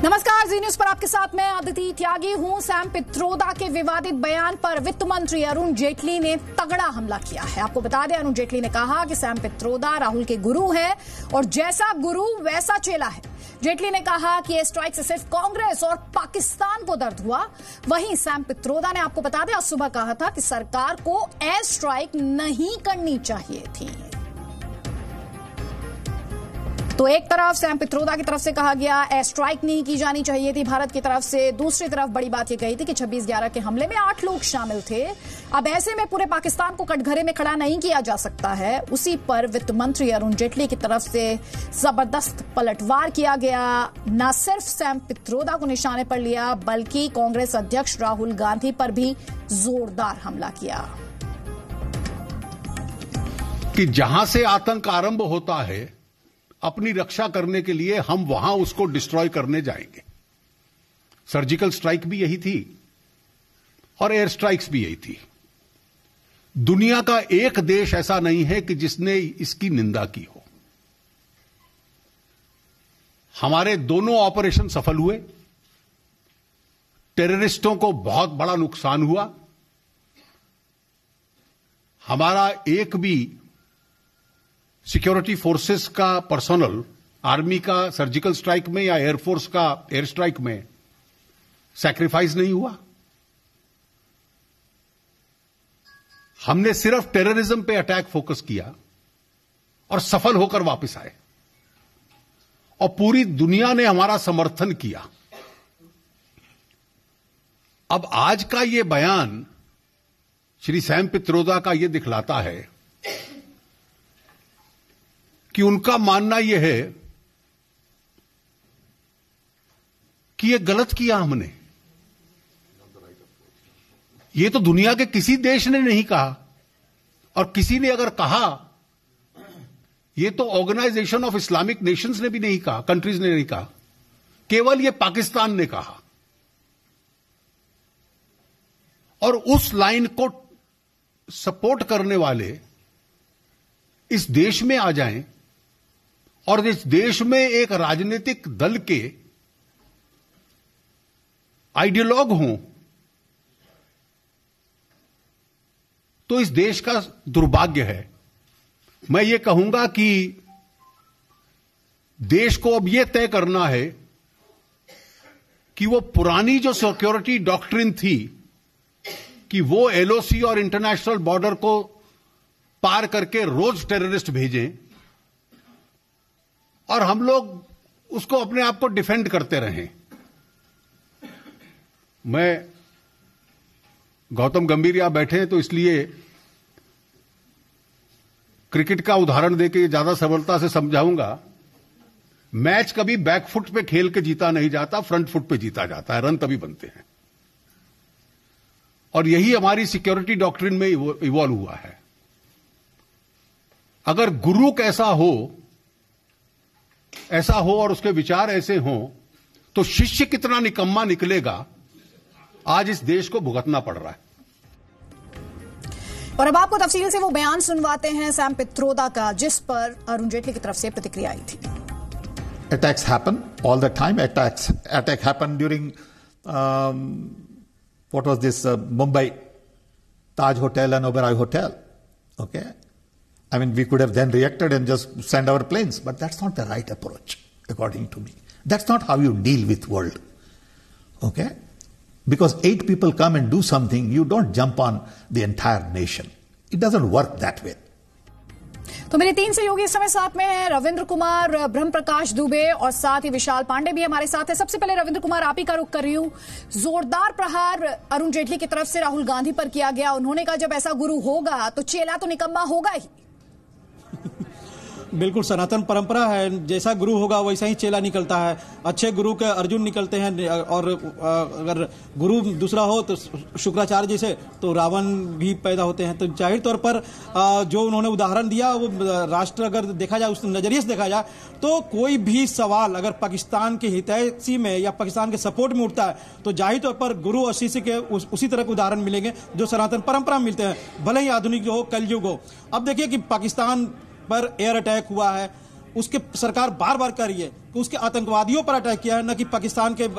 नमस्कार, जी न्यूज पर आपके साथ मैं अदिति त्यागी हूं। सैम पित्रोदा के विवादित बयान पर वित्त मंत्री अरुण जेटली ने तगड़ा हमला किया है। आपको बता दें, अरुण जेटली ने कहा कि सैम पित्रोदा राहुल के गुरु हैं और जैसा गुरु वैसा चेला है। जेटली ने कहा कि एयर स्ट्राइक से सिर्फ कांग्रेस और पाकिस्तान को दर्द हुआ। वहीं सैम पित्रोदा ने, आपको बता दें, आज सुबह कहा था कि सरकार को एयर स्ट्राइक नहीं करनी चाहिए थी। तो एक तरफ सैम पित्रोदा की तरफ से कहा गया एयर स्ट्राइक नहीं की जानी चाहिए थी भारत की तरफ से, दूसरी तरफ बड़ी बात यह कही थी कि 26/11 के हमले में 8 लोग शामिल थे। अब ऐसे में पूरे पाकिस्तान को कटघरे में खड़ा नहीं किया जा सकता है। उसी पर वित्त मंत्री अरुण जेटली की तरफ से जबरदस्त पलटवार किया गया। न सिर्फ सैम पित्रोदा को निशाने पर लिया, बल्कि कांग्रेस अध्यक्ष राहुल गांधी पर भी जोरदार हमला किया कि जहां से आतंक आरंभ होता है, अपनी रक्षा करने के लिए हम वहां उसको डिस्ट्रॉय करने जाएंगे। सर्जिकल स्ट्राइक भी यही थी और एयर स्ट्राइक्स भी यही थी। दुनिया का एक देश ऐसा नहीं है कि जिसने इसकी निंदा की हो। हमारे दोनों ऑपरेशन सफल हुए, टेररिस्टों को बहुत बड़ा नुकसान हुआ। हमारा एक भी सिक्योरिटी फोर्सेस का पर्सनल, आर्मी का सर्जिकल स्ट्राइक में या एयरफोर्स का एयर स्ट्राइक में सैक्रिफाइस नहीं हुआ। हमने सिर्फ टेररिज्म पे अटैक फोकस किया और सफल होकर वापस आए और पूरी दुनिया ने हमारा समर्थन किया। अब आज का यह बयान श्री सैम पित्रोदा का यह दिखलाता है कि उनका मानना यह है कि यह गलत किया हमने। यह तो दुनिया के किसी देश ने नहीं कहा, और किसी ने अगर कहा, यह तो ऑर्गेनाइजेशन ऑफ इस्लामिक नेशंस ने भी नहीं कहा, कंट्रीज ने नहीं कहा, केवल यह पाकिस्तान ने कहा। और उस लाइन को सपोर्ट करने वाले इस देश में आ जाएं और इस देश में एक राजनीतिक दल के आइडियोलॉग हों, तो इस देश का दुर्भाग्य है। मैं ये कहूंगा कि देश को अब यह तय करना है कि वो पुरानी जो सिक्योरिटी डॉक्ट्रिन थी कि वो एलओसी और इंटरनेशनल बॉर्डर को पार करके रोज टेररिस्ट भेजें और हम लोग उसको अपने आप को डिफेंड करते रहें। मैं गौतम गंभीर यहां बैठे हैं तो इसलिए क्रिकेट का उदाहरण देके ज्यादा सरलता से समझाऊंगा। मैच कभी बैकफुट पे खेल के जीता नहीं जाता, फ्रंट फुट पे जीता जाता है। रन तभी बनते हैं, और यही हमारी सिक्योरिटी डॉक्ट्रिन में इवॉल्व हुआ है। अगर गुरु ऐसा हो और उसके विचार ऐसे हों, तो शिष्य कितना निकम्मा निकलेगा, आज इस देश को भुगतना पड़ रहा है। और अब आपको तफसील से वो बयान सुनवाते हैं सैम पित्रोदा का, जिस पर अरुण जेटली की तरफ से प्रतिक्रिया आई थी। Attacks happen all the time. Attack happened during what was this Mumbai Taj Hotel and Oberoi Hotel. Okay. I mean, we could have then reacted and just send our planes, but that's not the right approach, according to me. That's not how you deal with world. Okay? Because 8 people come and do something, you don't jump on the entire nation. It doesn't work that way. तो मेरे 3 सहयोगी इस समय साथ में हैं, रविंद्र कुमार, ब्रह्म प्रकाश दुबे और साथ ही विशाल पांडे भी हमारे साथ हैं। सबसे पहले रविंद्र कुमार, आप ही का रुख कर रही हूं। जोरदार प्रहार अरुण जेटली की तरफ से राहुल गांधी पर किया गया। उन्होंने कहा जब ऐसा गुरु होगा तो चेला तो निकम्मा होगा ही। बिल्कुल सनातन परंपरा है, जैसा गुरु होगा वैसा ही चेला निकलता है। अच्छे गुरु के अर्जुन निकलते हैं, और अगर गुरु दूसरा हो तो शुक्राचार्य जैसे तो रावण भी पैदा होते हैं। तो जाहिर तौर पर जो उन्होंने उदाहरण दिया, वो राष्ट्र अगर देखा जाए, उस नजरिए से देखा जाए, तो कोई भी सवाल अगर पाकिस्तान के हितैषी में या पाकिस्तान के सपोर्ट में उठता है, तो जाहिर तौर पर गुरु और शिष्य के उसी तरह के उदाहरण मिलेंगे जो सनातन परंपरा में मिलते हैं, भले ही आधुनिक हो, कलयुग हो। अब देखिए कि पाकिस्तान पर एयर अटैक हुआ है, उसके सरकार बार बार कर रही है कि उसके आतंकवादियों पर अटैक किया है, न कि पाकिस्तान के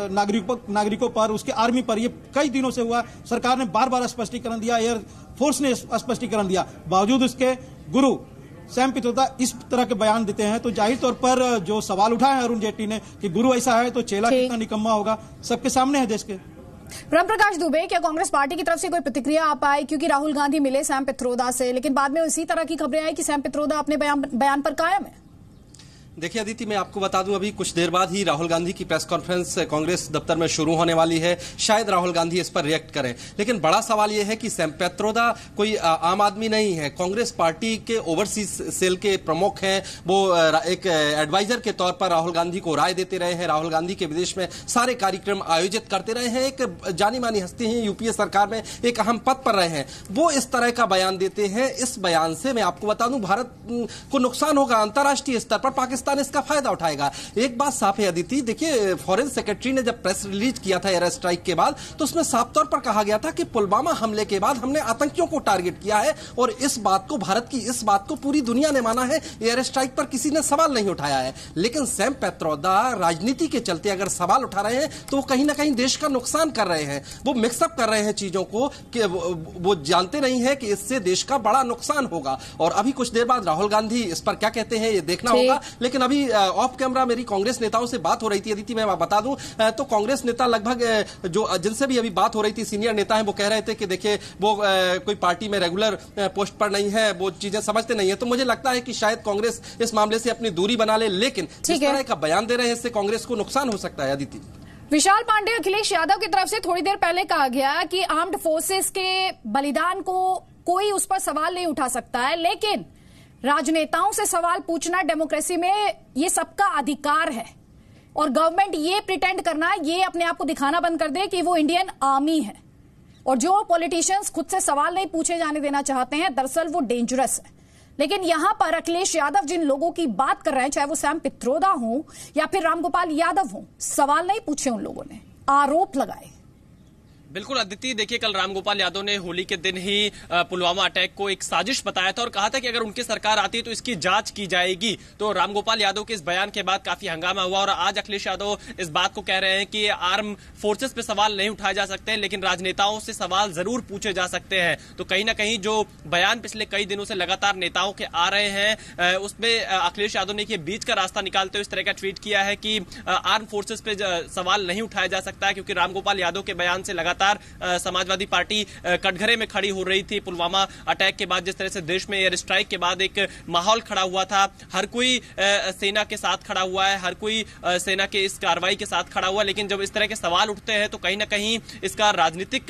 नागरिकों पर, उसके आर्मी पर। ये कई दिनों से हुआ, सरकार ने बार बार स्पष्टीकरण दिया, एयर फोर्स ने स्पष्टीकरण दिया, बावजूद उसके गुरु सैम पित्रोदा इस तरह के बयान देते हैं। तो जाहिर तौर पर जो सवाल उठाए हैं अरुण जेटली ने कि गुरु ऐसा है तो चेला कितना निकम्मा होगा, सबके सामने है देश के। राम प्रकाश दुबे, क्या कांग्रेस पार्टी की तरफ से कोई प्रतिक्रिया आ पाई? क्योंकि राहुल गांधी मिले सैम पित्रोदा से, लेकिन बाद में इसी तरह की खबरें आई कि सैम पित्रोदा अपने बयान पर कायम है। देखिए अदिति, मैं आपको बता दूं, अभी कुछ देर बाद ही राहुल गांधी की प्रेस कॉन्फ्रेंस कांग्रेस दफ्तर में शुरू होने वाली है। शायद राहुल गांधी इस पर रिएक्ट करें, लेकिन बड़ा सवाल यह है कि सैम पित्रोदा कोई आम आदमी नहीं है। कांग्रेस पार्टी के ओवरसीज सेल के प्रमुख हैं। वो एक एडवाइजर के तौर पर राहुल गांधी को राय देते रहे हैं, राहुल गांधी के विदेश में सारे कार्यक्रम आयोजित करते रहे हैं। एक जानी मानी हस्ती हैं, यूपीए सरकार में एक अहम पद पर रहे हैं। वो इस तरह का बयान देते हैं। इस बयान से मैं आपको बता दूं, भारत को नुकसान होगा अंतर्राष्ट्रीय स्तर पर, पाकिस्तान इसका फायदा उठाएगा। एक बात साफ है अदिति, देखिए फॉरेन सेक्रेटरी ने जब प्रेस रिलीज किया था एयर स्ट्राइक के बाद, तो उसमें साफ तौर पर कहा गया था कि पुलवामा हमले के बाद हमने आतंकियों को टारगेट किया है, और इस बात को, भारत की इस बात को पूरी दुनिया ने माना है। एयर स्ट्राइक पर किसी ने सवाल नहीं उठाया है। लेकिन सैम पित्रोदा राजनीति के चलते अगर सवाल उठा रहे हैं तो वो कहीं ना कहीं देश का नुकसान कर रहे हैं। वो मिक्सअप कर रहे हैं चीजों को, कि वो जानते नहीं है कि इससे देश का बड़ा नुकसान होगा। और अभी कुछ देर बाद राहुल गांधी इस पर क्या कहते हैं ये देखना होगा। लेकिन अभी ऑफ कैमरा मेरी कांग्रेस नेताओं से बात हो रही थी अदिति, मैं बता दूं, तो कांग्रेस नेता लगभग जो जिनसे भी अभी बात हो रही थी, सीनियर नेता हैं, वो कह रहे थे कि देखिए वो कोई पार्टी में रेगुलर पोस्ट पर नहीं है, वो चीजें समझते नहीं है। तो मुझे लगता है कि शायद कांग्रेस इस मामले से अपनी दूरी बना ले, लेकिन जिस तरह का बयान दे रहे हैं इससे कांग्रेस को नुकसान हो सकता है अदिति। विशाल पांडे, अखिलेश यादव की तरफ से थोड़ी देर पहले कहा गया कि आर्म्ड फोर्सेस के बलिदान को कोई उस पर सवाल नहीं उठा सकता है, लेकिन राजनेताओं से सवाल पूछना डेमोक्रेसी में ये सबका अधिकार है, और गवर्नमेंट ये प्रिटेंड करना, ये अपने आप को दिखाना बंद कर दे कि वो इंडियन आर्मी है। और जो पॉलिटिशियंस खुद से सवाल नहीं पूछे जाने देना चाहते हैं, दरअसल वो डेंजरस है। लेकिन यहां पर अखिलेश यादव जिन लोगों की बात कर रहे हैं, चाहे वो सैम पित्रोदा हो या फिर रामगोपाल यादव हो, सवाल नहीं पूछे उन लोगों ने, आरोप लगाए। बिल्कुल अदिति, देखिए कल रामगोपाल यादव ने होली के दिन ही पुलवामा अटैक को एक साजिश बताया था और कहा था कि अगर उनकी सरकार आती है तो इसकी जांच की जाएगी। तो रामगोपाल यादव के इस बयान के बाद काफी हंगामा हुआ, और आज अखिलेश यादव इस बात को कह रहे हैं कि आर्म फोर्सेस पे सवाल नहीं उठाए जा सकते, लेकिन राजनेताओं से सवाल जरूर पूछे जा सकते हैं। तो कहीं ना कहीं जो बयान पिछले कई दिनों से लगातार नेताओं के आ रहे हैं, उसमें अखिलेश यादव ने बीच का रास्ता निकालते हुए इस तरह का ट्वीट किया है कि आर्म फोर्सेस पे सवाल नहीं उठाया जा सकता है, क्योंकि रामगोपाल यादव के बयान से लगातार समाजवादी पार्टी कटघरे में खड़ी हो रही थी। पुलवामा अटैक के बाद जिस तरह से देश में एयर स्ट्राइक के बाद एक माहौल खड़ा हुआ था, हर कोई सेना के साथ खड़ा हुआ है, हर कोई सेना के इस कार्रवाई के साथ खड़ा हुआ। लेकिन जब इस तरह के सवाल उठते हैं तो कहीं ना कहीं इसका राजनीतिक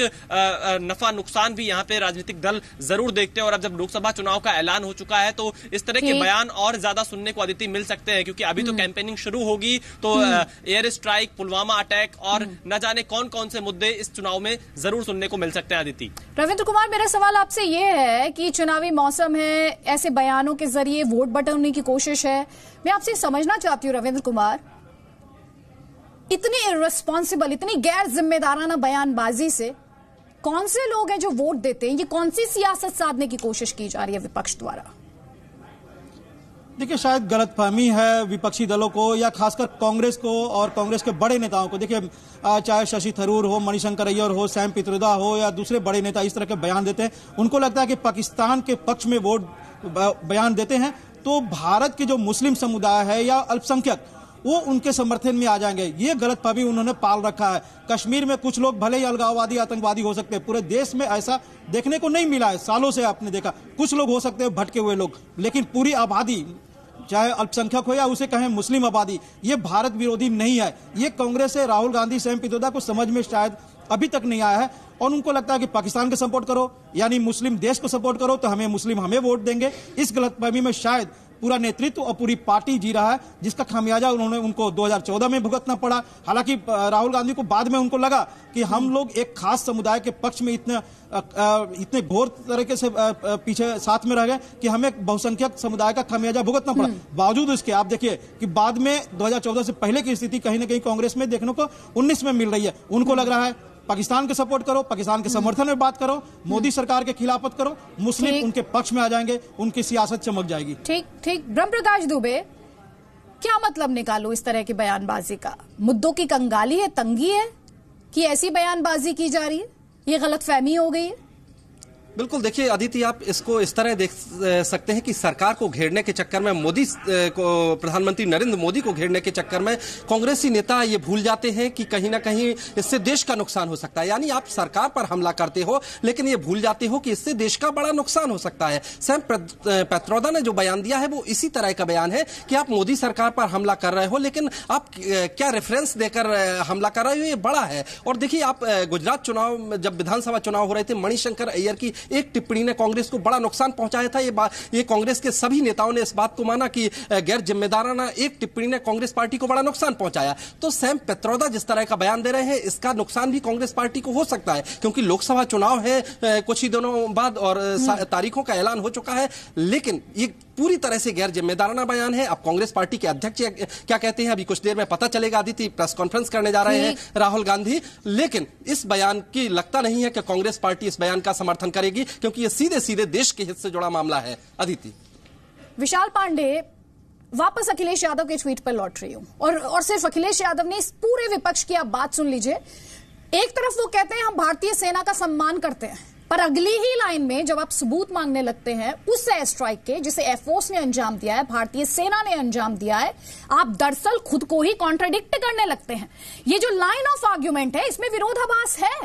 नफा नुकसान भी यहाँ पे राजनीतिक दल जरूर देखते हैं। और अब जब लोकसभा चुनाव का ऐलान हो चुका है तो इस तरह के बयान और ज्यादा सुनने को अदिति मिल सकते हैं, क्योंकि अभी तो कैंपेनिंग शुरू होगी, तो एयर स्ट्राइक, पुलवामा अटैक और न जाने कौन कौन से मुद्दे इस चुनाव में जरूर सुनने को मिल सकते हैं अदिति। रविंद्र कुमार, मेरा सवाल आपसे यह है कि चुनावी मौसम है, ऐसे बयानों के जरिए वोट बटोरने की कोशिश है। मैं आपसे समझना चाहती हूं रविंद्र कुमार, इतनी इर्रेस्पॉन्सिबल, इतनी गैर जिम्मेदाराना बयानबाजी से कौन से लोग हैं जो वोट देते हैं? ये कौन सी सियासत साधने की कोशिश की जा रही है विपक्ष द्वारा? देखिए, शायद गलतफहमी है विपक्षी दलों को या खासकर कांग्रेस को और कांग्रेस के बड़े नेताओं को। देखिए, चाहे शशि थरूर हो, मणिशंकर अय्यर हो, सैम पित्रोदा हो या दूसरे बड़े नेता इस तरह के बयान देते हैं, उनको लगता है कि पाकिस्तान के पक्ष में वोट बयान देते हैं तो भारत के जो मुस्लिम समुदाय है या अल्पसंख्यक, वो उनके समर्थन में आ जाएंगे। ये गलतफहमी उन्होंने पाल रखा है। कश्मीर में कुछ लोग भले ही अलगाववादी, आतंकवादी हो सकते हैं, पूरे देश में ऐसा देखने को नहीं मिला है, सालों से आपने देखा। कुछ लोग हो सकते हैं भटके हुए लोग, लेकिन पूरी आबादी, चाहे अल्पसंख्यक हो या उसे कहें मुस्लिम आबादी, ये भारत विरोधी नहीं है। ये कांग्रेस से राहुल गांधी, सैम पित्रोदा को समझ में शायद अभी तक नहीं आया है, और उनको लगता है कि पाकिस्तान को सपोर्ट करो यानी मुस्लिम देश को सपोर्ट करो तो हमें वोट देंगे। इस गलतफहमी में शायद पूरा नेतृत्व और पूरी पार्टी जी रहा है, जिसका खामियाजा उनको 2014 में भुगतना पड़ा। हालांकि राहुल गांधी को बाद में उनको लगा कि हम लोग एक खास समुदाय के पक्ष में इतने घोर तरीके से पीछे साथ में रह गए कि हमें बहुसंख्यक समुदाय का खामियाजा भुगतना पड़ा। बावजूद इसके आप देखिए कि बाद में 2014 से पहले की स्थिति कहीं ना कहीं कांग्रेस में देखने को 19 में मिल रही है। उनको लग रहा है पाकिस्तान के सपोर्ट करो, पाकिस्तान के समर्थन में बात करो, मोदी सरकार के खिलाफ मत करो, मुस्लिम उनके पक्ष में आ जाएंगे, उनकी सियासत चमक जाएगी। ठीक ठीक। ब्रह्म प्रकाश दुबे, क्या मतलब निकालो इस तरह की बयानबाजी का? मुद्दों की कंगाली है, तंगी है कि ऐसी बयानबाजी की जा रही है? ये गलतफहमी हो गई है? बिल्कुल, देखिए अदिति, आप इसको इस तरह देख सकते हैं कि सरकार को घेरने के चक्कर में, मोदी को, प्रधानमंत्री नरेंद्र मोदी को घेरने के चक्कर में कांग्रेसी नेता ये भूल जाते हैं कि कहीं ना कहीं इससे देश का नुकसान हो सकता है। यानी आप सरकार पर हमला करते हो, लेकिन ये भूल जाते हो कि इससे देश का बड़ा नुकसान हो सकता है। सैम पैत्रोदा ने जो बयान दिया है वो इसी तरह का बयान है कि आप मोदी सरकार पर हमला कर रहे हो, लेकिन आप क्या रेफरेंस देकर हमला कर रहे हो, ये बड़ा है। और देखिए, आप गुजरात चुनाव में जब विधानसभा चुनाव हो रहे थे, मणिशंकर अय्यर की एक टिप्पणी ने कांग्रेस को बड़ा नुकसान पहुंचाया था। ये कांग्रेस के सभी नेताओं ने इस बात को माना कि गैर जिम्मेदाराना एक टिप्पणी ने कांग्रेस पार्टी को बड़ा नुकसान पहुंचाया। तो सैम पैत्रोदा जिस तरह का बयान दे रहे हैं, इसका नुकसान भी कांग्रेस पार्टी को हो सकता है, क्योंकि लोकसभा चुनाव है कुछ ही दिनों बाद और तारीखों का ऐलान हो चुका है। लेकिन ये पूरी तरह से गैर जिम्मेदाराना बयान है। अब कांग्रेस पार्टी के अध्यक्ष क्या कहते हैं, अभी कुछ देर में पता चलेगा। आदित्य, प्रेस कॉन्फ्रेंस करने जा रहे हैं राहुल गांधी, लेकिन इस बयान की लगता नहीं है कि कांग्रेस पार्टी इस बयान का समर्थन करेगी, क्योंकि ये सीधे सीधे देश के हित से जुड़ा मामला है। अदिति। विशाल पांडे, वापस अखिलेश यादव के ट्वीट पर लौट रही हूं, और सिर्फ अखिलेश यादव ने, इस पूरे विपक्ष की आप बात सुन लीजिए। एक तरफ वो कहते हैं हम भारतीय सेना का सम्मान करते हैं, पर अगली ही लाइन में जब आप सबूत मांगने लगते हैं उस एयर स्ट्राइक के जिसे एयरफोर्स ने अंजाम दिया है, भारतीय सेना ने अंजाम दिया है, आप दरअसल खुद को ही कॉन्ट्राडिक्ट करने लगते हैं। ये जो लाइन ऑफ आर्ग्यूमेंट है, इसमें विरोधाभास है।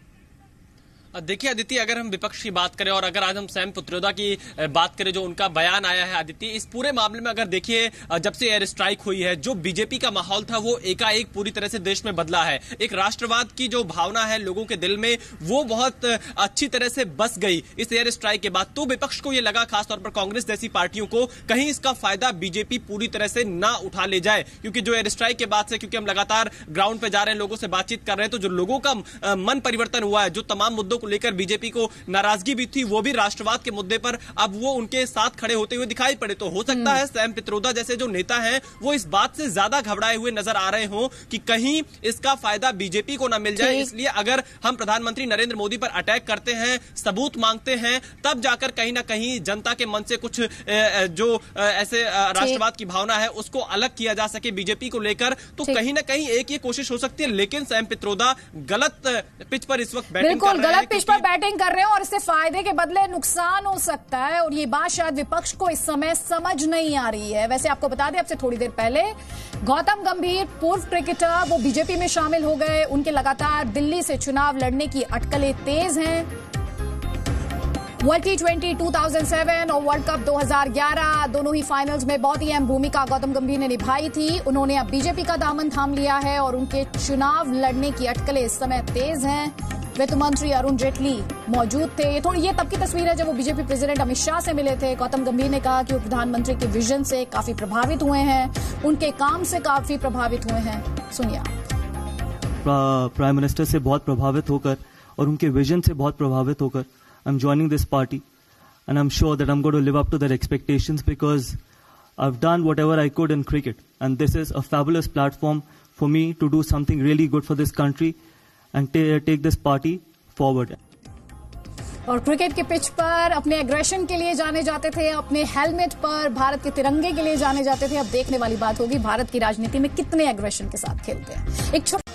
देखिए आदित्य, अगर हम विपक्ष की बात करें और अगर आज हम सैम पैत्रोदा की बात करें, जो उनका बयान आया है आदित्य, इस पूरे मामले में अगर देखिए, जब से एयर स्ट्राइक हुई है, जो बीजेपी का माहौल था वो एकाएक पूरी तरह से देश में बदला है। एक राष्ट्रवाद की जो भावना है लोगों के दिल में, वो बहुत अच्छी तरह से बस गई इस एयर स्ट्राइक के बाद। तो विपक्ष को ये लगा, खासतौर पर कांग्रेस जैसी पार्टियों को, कहीं इसका फायदा बीजेपी पूरी तरह से ना उठा ले जाए, क्योंकि जो एयर स्ट्राइक के बाद से, क्योंकि हम लगातार ग्राउंड पे जा रहे हैं, लोगों से बातचीत कर रहे हैं, तो जो लोगों का मन परिवर्तन हुआ है, जो तमाम मुद्दों को लेकर बीजेपी को नाराजगी भी थी, वो भी राष्ट्रवाद के मुद्दे पर अब वो उनके साथ खड़े होते हुए दिखाई पड़े। तो हो सकता है सैम पैत्रोदा जैसे जो नेता हैं वो इस बात से ज्यादा घबराए हुए नजर आ रहे हो कि कहीं इसका फायदा बीजेपी को ना मिल जाए। इसलिए अगर हम प्रधानमंत्री नरेंद्र मोदी पर अटैक करते हैं, सबूत मांगते हैं, तब जाकर कहीं ना कहीं जनता के मन से कुछ जो ऐसे राष्ट्रवाद की भावना है उसको अलग किया जा सके बीजेपी को लेकर। तो कहीं ना कहीं एक ये कोशिश हो सकती है, लेकिन सैम पैत्रोदा गलत पिच पर इस वक्त बैटिंग कर रहे हैं। बिल्कुल गलत पिच पर बैटिंग कर रहे हैं और इससे फायदे के बदले नुकसान हो सकता है, और ये बात शायद विपक्ष को इस समय समझ नहीं आ रही है। वैसे आपको बता दें, अब से थोड़ी देर पहले गौतम गंभीर, पूर्व क्रिकेटर, वो बीजेपी में शामिल हो गए। उनके लगातार दिल्ली से चुनाव लड़ने की अटकलें तेज हैं। वर्ल्ड T20 2007 और वर्ल्ड कप 2011 दोनों ही फाइनल्स में बहुत ही अहम भूमिका गौतम गंभीर ने निभाई थी। उन्होंने अब बीजेपी का दामन थाम लिया है और उनके चुनाव लड़ने की अटकलें इस समय तेज हैं। वित्त मंत्री अरुण जेटली मौजूद थे। ये तब की तस्वीर है जब वो बीजेपी प्रेसिडेंट अमित शाह से मिले थे। गौतम गंभीर ने कहा कि वो प्रधानमंत्री के विजन से काफी प्रभावित हुए हैं, उनके काम से काफी प्रभावित हुए हैं। सुनिए। प्राइम मिनिस्टर से बहुत प्रभावित होकर और उनके विजन से बहुत प्रभावित होकर I'm joining this party, and I'm sure that I'm going to live up to their expectations because I've done whatever I could in cricket, and this is a fabulous platform for me to do something really good for this country and take this party forward. और cricket के pitch पर अपने aggression के लिए जाने जाते थे, अपने हेलमेट पर भारत के तिरंगे के लिए जाने जाते थे। अब देखने वाली बात होगी भारत की राजनीति में कितने एग्रेशन के साथ खेलते हैं। एक